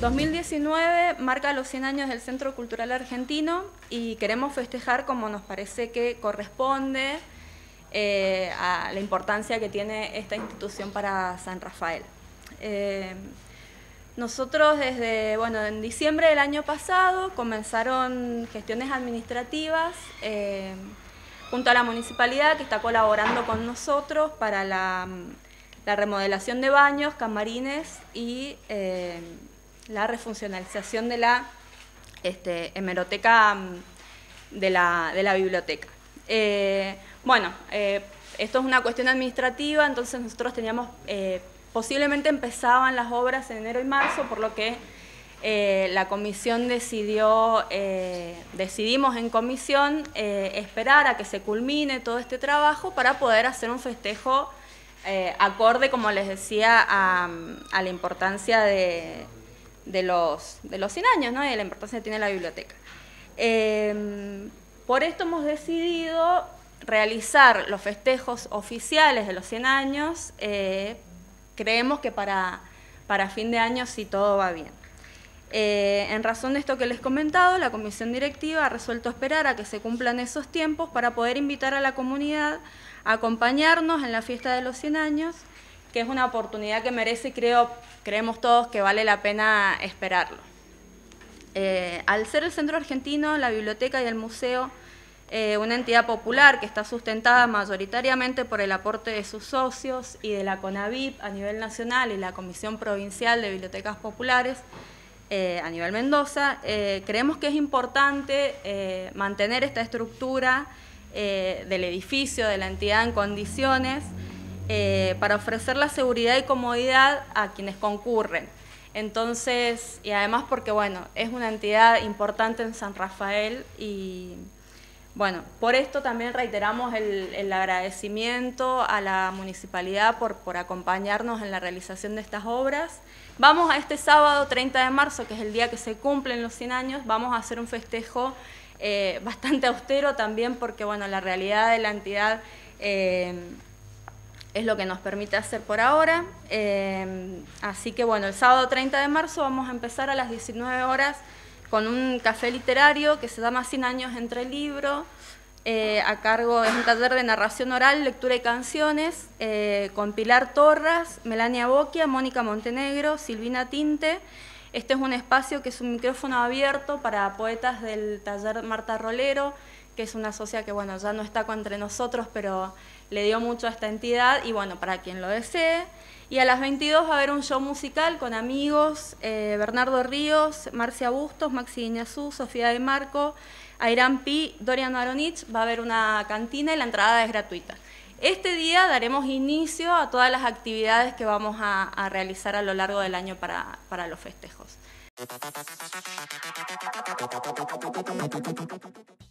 2019 marca los 100 años del Centro Cultural Argentino y queremos festejar como nos parece que corresponde a la importancia que tiene esta institución para San Rafael. Nosotros en diciembre del año pasado comenzaron gestiones administrativas junto a la municipalidad que está colaborando con nosotros para la remodelación de baños, camarines y la refuncionalización de la hemeroteca de la biblioteca. Esto es una cuestión administrativa, entonces nosotros teníamos, posiblemente empezaban las obras en enero y marzo, por lo que la comisión decidimos en comisión esperar a que se culmine todo este trabajo para poder hacer un festejo acorde, como les decía, a la importancia de los 100 años, ¿no? Y de la importancia que tiene la biblioteca. Por esto hemos decidido realizar los festejos oficiales de los 100 años, creemos que para fin de año, si todo va bien. En razón de esto que les he comentado, la comisión directiva ha resuelto esperar a que se cumplan esos tiempos para poder invitar a la comunidad a acompañarnos en la fiesta de los 100 años, que es una oportunidad que merece y creemos todos que vale la pena esperarlo. Al ser el Centro Argentino, la biblioteca y el museo una entidad popular que está sustentada mayoritariamente por el aporte de sus socios y de la CONAVIP a nivel nacional y la Comisión Provincial de Bibliotecas Populares a nivel Mendoza, creemos que es importante mantener esta estructura del edificio, de la entidad en condiciones, para ofrecer la seguridad y comodidad a quienes concurren. Entonces, y además porque, es una entidad importante en San Rafael y, por esto también reiteramos el agradecimiento a la municipalidad por acompañarnos en la realización de estas obras. Vamos a este sábado 30 de marzo, que es el día que se cumplen los 100 años, vamos a hacer un festejo bastante austero también porque, la realidad de la entidad es lo que nos permite hacer por ahora. Así que el sábado 30 de marzo vamos a empezar a las 19 horas con un café literario que se llama 100 años entre libros, a cargo, es un taller de narración oral, lectura y canciones, con Pilar Torras, Melania Bocchia, Mónica Montenegro, Silvina Tinte. Este es un espacio que es un micrófono abierto para poetas del taller Marta Rolero, que es una socia que ya no está entre nosotros, pero le dio mucho a esta entidad y para quien lo desee. Y a las 22 va a haber un show musical con amigos, Bernardo Ríos, Marcia Bustos, Maxi Iñazú, Sofía de Marco, Airán Pi, Dorian Aronich, va a haber una cantina y la entrada es gratuita. Este día daremos inicio a todas las actividades que vamos a realizar a lo largo del año para los festejos.